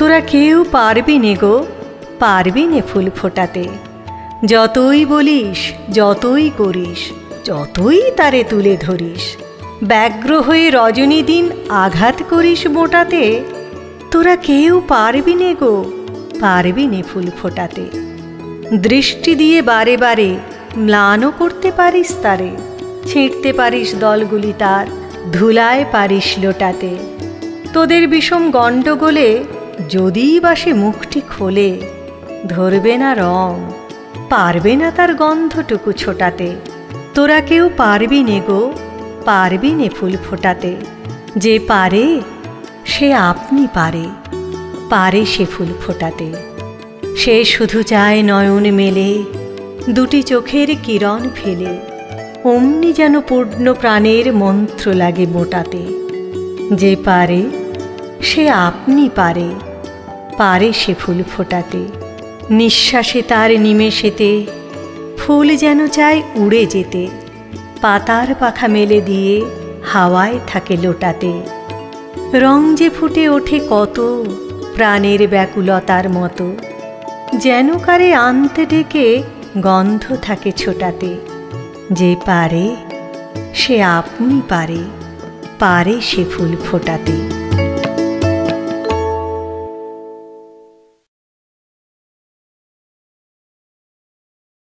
তোরা কেউ পারবি নে গো, পারবি নে ফুল ফোটাতে। যতই বলিস, যতই করিস, যতই তারে তুলে ধরিস, ব্যগ্র হয়ে রজনী দিন আঘাত করিস মোটাতে, তোরা কেউ পারবি নে গো, পারবি নে ফুল ফোটাতে। দৃষ্টি দিয়ে বারে বারে ম্লানও করতে পারিস তারে, ছিঁড়তে পারিস দলগুলি তার, ধুলায় পারিস লোটাতে। তোদের বিষম গণ্ডগোলে যদিই বা সে মুখটি খোলে, ধরবে না রং, পারবে না তার গন্ধটুকু ছোটাতে। তোরা কেউ পারবি নে গো, পারবি নে ফুল ফোটাতে। যে পারে সে আপনি পারে, পারে সে ফুল ফোটাতে। সে শুধু চায় নয়ন মেলে, দুটি চোখের কিরণ ফেলে, অমনি যেন পূর্ণ প্রাণের মন্ত্র লাগে মোটাতে। যে পারে সে আপনি পারে, পারে সে ফুল ফোটাতে। নিঃশ্বাসে তার নিমেষেতে ফুল যেন চায় উড়ে যেতে, পাতার পাখা মেলে দিয়ে হাওয়ায় থাকে লোটাতে। রং যে ফুটে ওঠে কত প্রাণের ব্যাকুলতার মতো, যেন কারে আনতে ডেকে গন্ধ থাকে ছোটাতে। যে পারে সে আপনি পারে, পারে সে ফুল ফোটাতে।